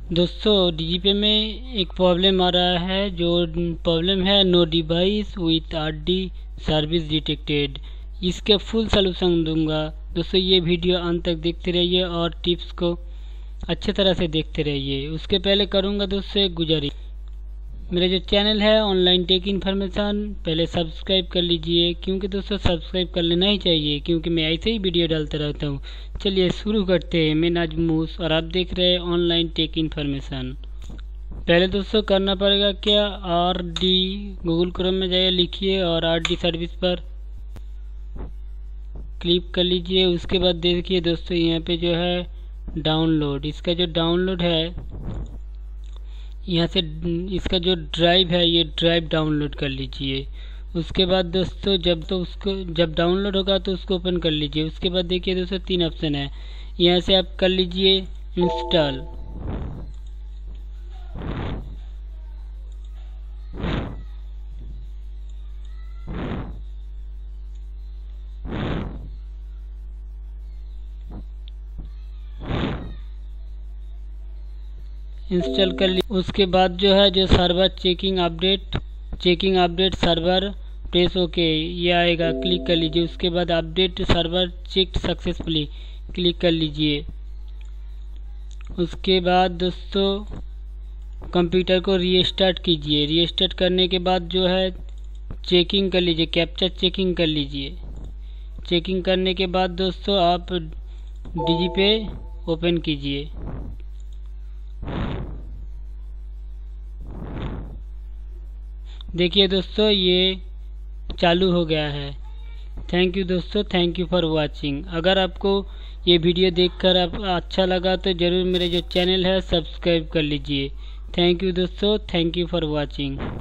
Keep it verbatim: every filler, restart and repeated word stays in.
दोस्तों डीजीपे में एक प्रॉब्लम आ रहा है, जो प्रॉब्लम है no device with RD service detected. इसके फुल सलूशन दूंगा। दोस्तों ये वीडियो अंत तक देखते रहिए और टिप्स को अच्छे तरह से देखते रहिए। उसके पहले करूंगा दोस्तों एक गुजारिश, मेरा जो चैनल है ऑनलाइन टेक इन्फॉर्मेशन पहले सब्सक्राइब कर लीजिए, क्योंकि दोस्तों सब्सक्राइब कर लेना ही चाहिए, क्योंकि मैं ऐसे ही वीडियो डालता रहता हूँ। चलिए शुरू करते हैं। मैं नाजमूस और आप देख रहे हैं ऑनलाइन टेक इन्फॉर्मेशन। पहले दोस्तों करना पड़ेगा क्या, आर डी गूगल क्रोम में जाइए, लिखिए और आर डी सर्विस पर क्लिक कर लीजिए। उसके बाद देखिए दोस्तों यहाँ पे जो है डाउनलोड, इसका जो डाउनलोड है यहाँ से इसका जो ड्राइव है ये ड्राइव डाउनलोड कर लीजिए। उसके बाद दोस्तों जब तो उसको जब डाउनलोड होगा तो उसको ओपन कर लीजिए। उसके बाद देखिए दोस्तों तीन ऑप्शन है, यहाँ से आप कर लीजिए इंस्टॉल। इंस्टॉल कर ली। उसके बाद जो है जो server checking update checking update server press okay ये आएगा, क्लिक कर लीजिए। उसके बाद update server checked successfully click कर लीजिए। उसके बाद दोस्तों कंप्यूटर को रीस्टार्ट कीजिए। रीस्टार्ट करने के बाद जो है चेकिंग कर लीजिए, कैप्चा चेकिंग कर लीजिए। चेकिंग करने के बाद दोस्तों आप डीजीपे ओपन कीजिए। देखिए दोस्तों ये चालू हो गया है। थैंक यू दोस्तों, थैंक यू फॉर वाचिंग। अगर आपको ये वीडियो देखकर आप अच्छा लगा तो ज़रूर मेरे जो चैनल है सब्सक्राइब कर लीजिए। थैंक यू दोस्तों, थैंक यू फॉर वाचिंग।